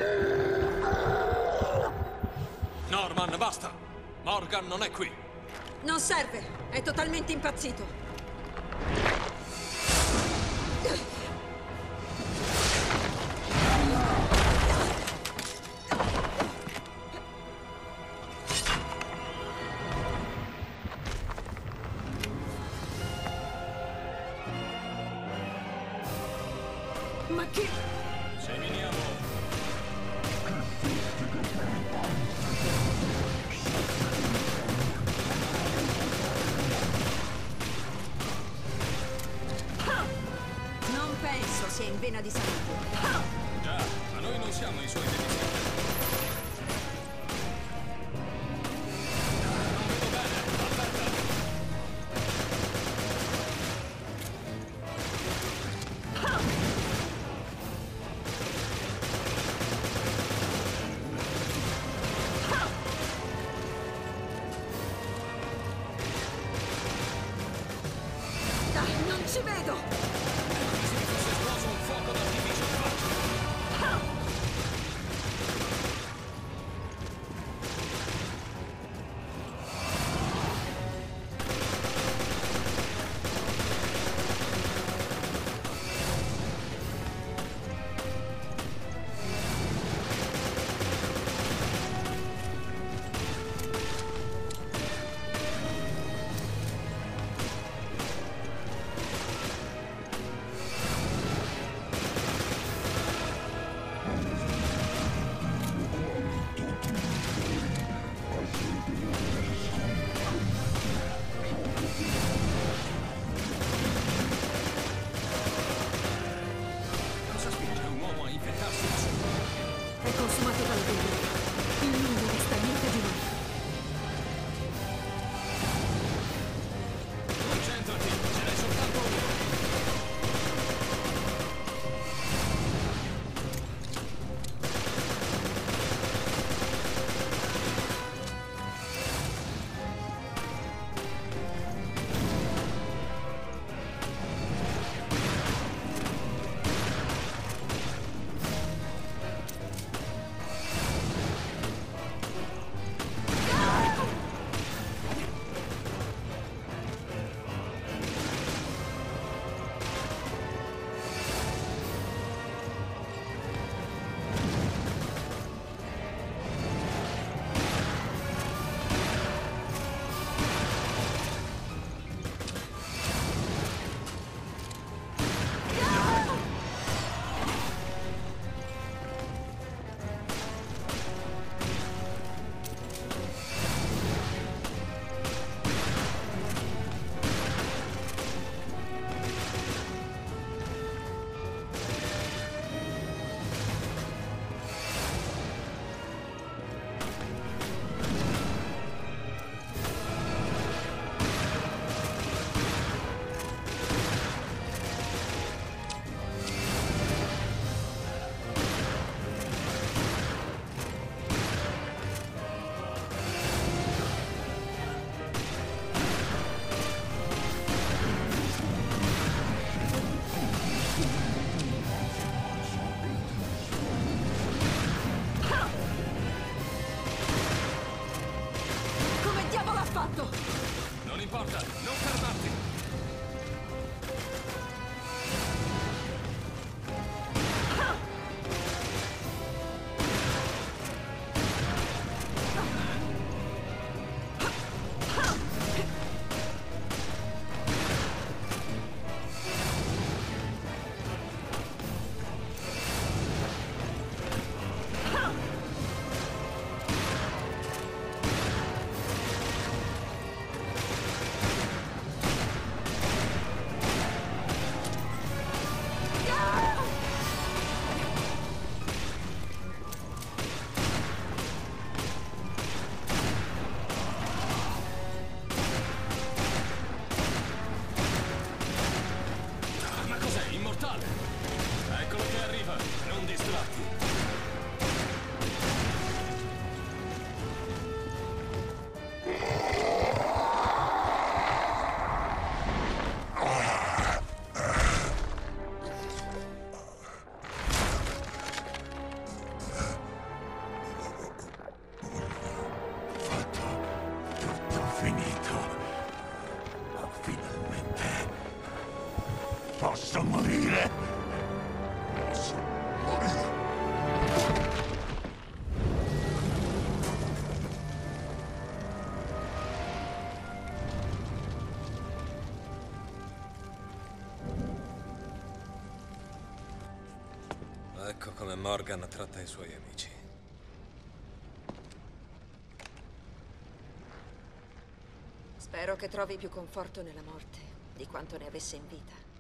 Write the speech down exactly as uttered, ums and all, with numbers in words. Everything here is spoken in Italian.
Norman, basta! Morgan non è qui! Non serve! È totalmente impazzito! Ma che... Seminiamo! Non penso sia in vena di sangue. Già, ma noi non siamo i suoi nemici. Non vedo bene, aspetta! Dai, non ci vedo! È come se mi fosse esploso un fuoco d'artificio in faccia! Cosa spinge un uomo a infettarsi da solo? È consumato dalla vendetta. Il non mi resta niente di noi. Concentrati, ce n'è soltanto uno! Come diavolo ha fatto? Non importa, non fermarti! Ma cos'è? Immortale? Eccolo che arriva, non distratti! Posso morire. Posso morire. Ecco come Morgan tratta i suoi amici. Spero che trovi più conforto nella morte di quanto ne avesse in vita.